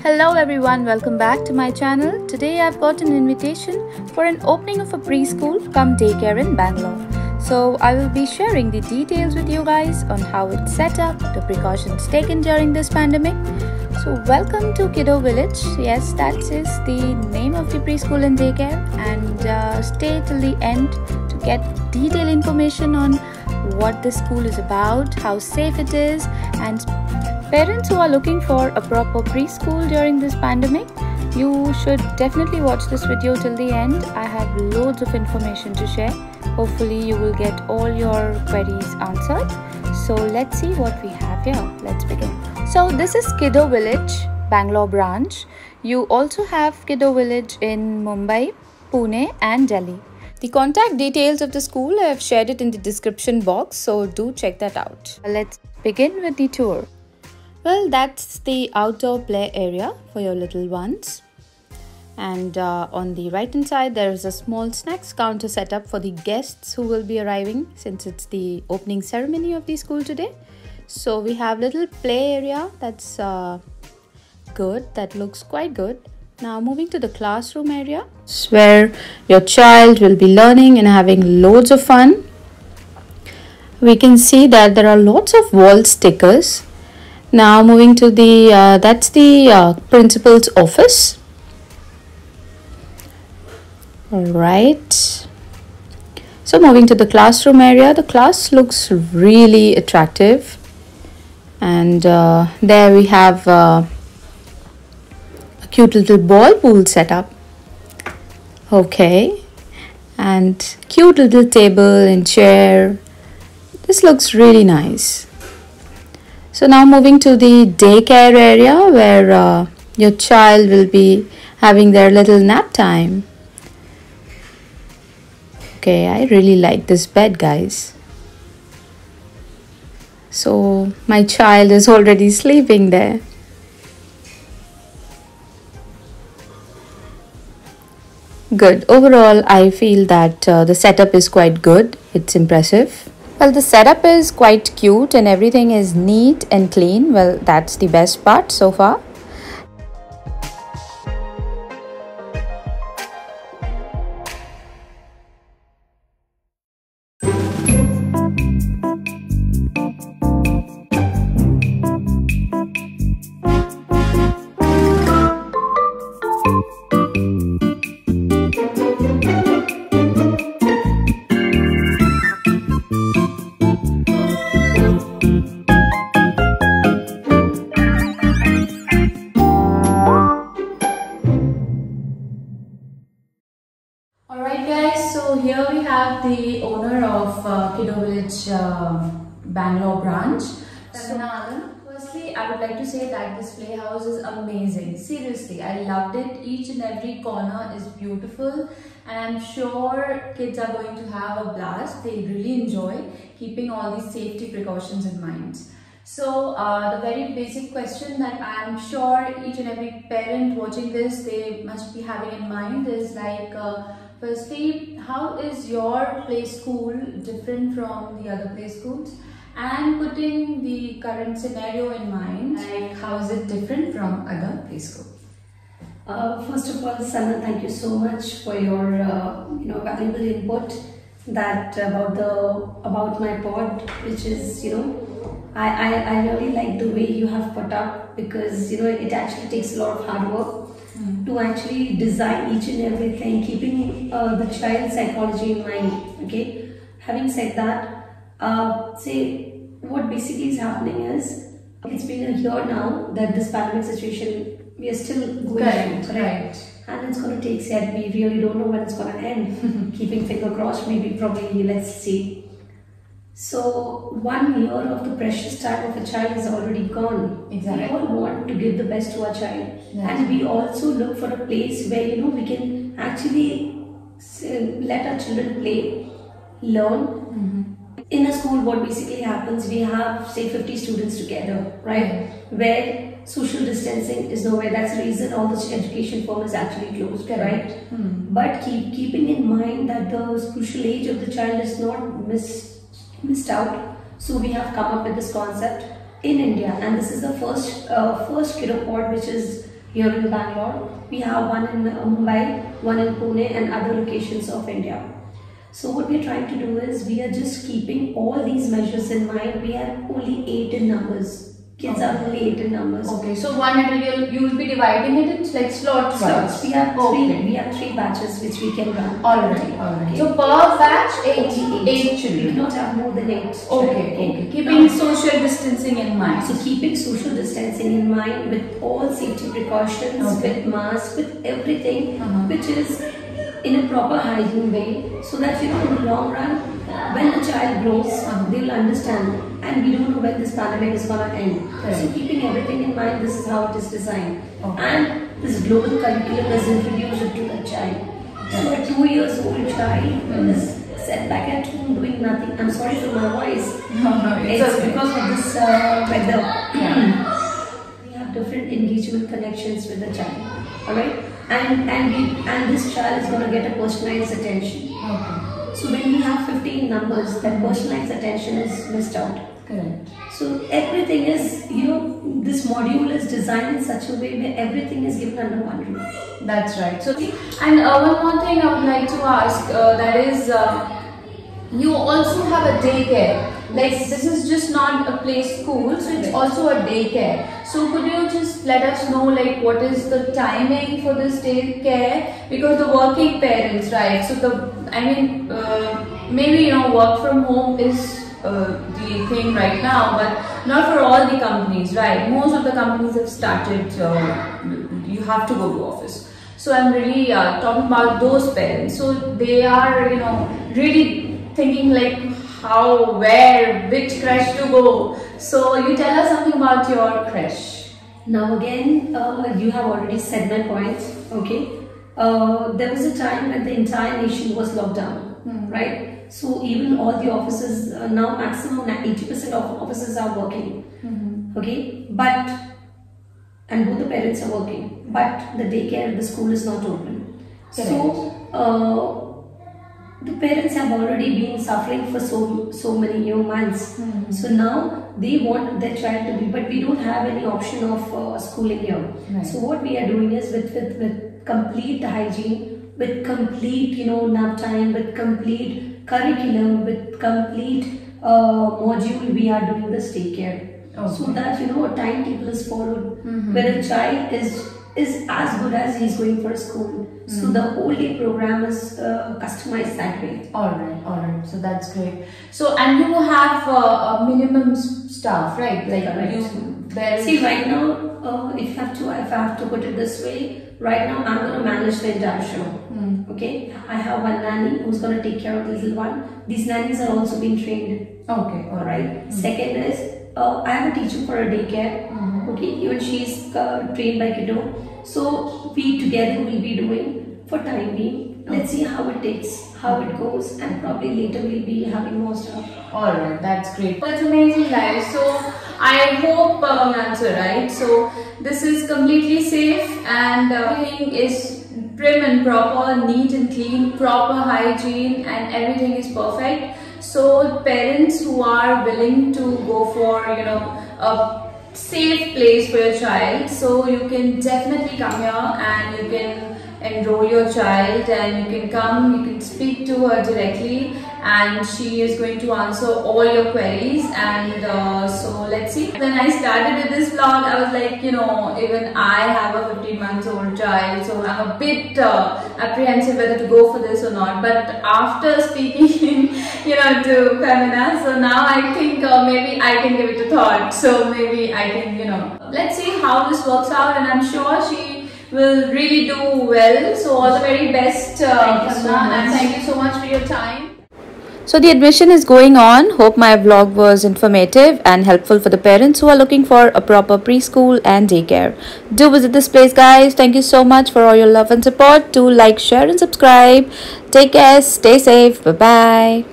Hello everyone, welcome back to my channel. Today I've got an invitation for an opening of a preschool come daycare in Bangalore. So I will be sharing the details with you guys on how it's set up, the precautions taken during this pandemic. So welcome to Kiddo Village. Yes, that is the name of the preschool and daycare, and stay till the end to get detailed information on what the school is about, how safe it is, and parents who are looking for a proper preschool during this pandemic, you should definitely watch this video till the end. I have loads of information to share. Hopefully you will get all your queries answered. So let's see what we have here. Let's begin. So this is Kiddo Village, Bangalore branch. You also have Kiddo Village in Mumbai, Pune and Delhi. The contact details of the school, I have shared it in the description box, so do check that out. Let's begin with the tour. Well, that's the outdoor play area for your little ones. And on the right hand side, there is a small snacks counter set up for the guests who will be arriving since it's the opening ceremony of the school today. So we have little play area that's good, that looks quite good. Now moving to the classroom area, where your child will be learning and having loads of fun. We can see that there are lots of wall stickers. Now moving to the, that's the principal's office. Alright. So moving to the classroom area, the class looks really attractive. And there we have a cute little ball pool set up. Okay. And cute little table and chair. This looks really nice. So now moving to the daycare area where your child will be having their little nap time. Okay, I really like this bed, guys. So my child is already sleeping there. Good. Overall, I feel that the setup is quite good. It's impressive. Well, the setup is quite cute and everything is neat and clean. Well, that's the best part so far. Alright guys, so here we have the owner of Kiddo Village Bangalore branch. Firstly, I would like to say that this playhouse is amazing. Seriously, I loved it. Each and every corner is beautiful and I'm sure kids are going to have a blast. They really enjoy keeping all these safety precautions in mind. So the very basic question that I'm sure each and every parent watching this, they must be having in mind is like, firstly, how is your play school different from the other play schools? And putting the current scenario in mind, like how is it different from other play schools? First of all, Sana, thank you so much for your valuable input that about my pod, which is I really like the way you have put up, because it actually takes a lot of hard work to actually design each and everything, keeping the child's psychology in mind. Okay, having said that, say what basically is happening is it's been a year now that this pandemic situation we are still going through, correct? And it's going to take yet. We really don't know when it's going to end. Keeping finger crossed, maybe probably let's see. So 1 year of the precious time of a child is already gone. Exactly. We all want to give the best to our child, and we also look for a place where we can actually let our children play, learn. In a school, what basically happens, we have say 50 students together, right? Where social distancing is nowhere. That's the reason all the education firm is actually closed, right? But keeping in mind that the crucial age of the child is not missed out, so we have come up with this concept in India, and this is the first kiddo pod which is here in Bangalore. We have one in Mumbai, one in Pune and other locations of India. So what we are trying to do is we are just keeping all these measures in mind. We are only 8 in numbers. Kids are only 8 in numbers. Okay, so one you will be dividing it into like slots. We have we have 3 batches which we can run. Alright. Okay. So per batch 8 children. We cannot have more than 8. Okay. Keeping social distancing in mind. So keeping social distancing in mind with all safety precautions, with masks, with everything, which is in a proper hygiene way, so that in the long run, when the child grows, they will understand. And we don't know when this pandemic is going to end. So keeping everything in mind, this is how it is designed. And this global curriculum is introduced to the child. So a 2 years old child is set back at home doing nothing. I'm sorry for my voice. It's because of this weather. We have different engagement connections with the child. Alright? And this child is going to get a personalized attention. So when we have 15 numbers, that personalized attention is missed out. Correct. So everything is, this module is designed in such a way where everything is given under one roof. That's right. So, and one more thing I would like to ask, that is, you also have a daycare. Like this is just not a play school, so it's also a daycare. So could you just let us know like what is the timing for this daycare? Because the working parents, right? So maybe work from home is the thing right now, but not for all the companies, right? Most of the companies have started. You have to go to office. So I'm really talking about those parents. So they are really thinking like how, where, which creche to go. So you tell us something about your creche. Now again, you have already said my point. Okay, there was a time when the entire nation was locked down, right? So even all the offices now, maximum 80% of offices are working. Okay, and both the parents are working, but the daycare, the school is not open. Correct. So the parents have already been suffering for so many months. So now they want their child to be, but we don't have any option of schooling here. So what we are doing is with complete hygiene, with complete nap time, with complete curriculum, with complete module, we are doing this daycare. So that a timetable is followed, where a child is as good as he's going for school. So the whole day program is customized that way. Alright. So that's great. So and you have a minimum staff, right? Like see right now, if I have to put it this way, right now I'm going to manage the entire show. Okay, I have one nanny who's going to take care of the little one. These nannies are also being trained. Okay, alright. Second is I have a teacher for a daycare. Okay, even she's trained by Kiddo. So we together will be doing for time being. Let's see how it takes, how it goes, and probably later we'll be having more stuff. Alright, that's great. That's amazing, guys. So I hope answer right. So this is completely safe and everything is prim and proper, neat and clean, proper hygiene, and everything is perfect. So parents who are willing to go for a safe place for your child, so you can definitely come here and you can enroll your child, and you can come, you can speak to her directly, and she is going to answer all your queries. And so let's see. When I started with this vlog, I was like, even I have a 15-month-old child, so I'm a bit apprehensive whether to go for this or not. But after speaking to Femina, so now I think maybe I can give it a thought. So maybe I can, let's see how this works out, and I'm sure she will really do well. So all the very best, and thank you so much for your time. So the admission is going on. Hope my vlog was informative and helpful for the parents who are looking for a proper preschool and daycare. Do visit this place, guys. Thank you so much for all your love and support. Do like, share and subscribe. Take care. Stay safe. Bye-bye.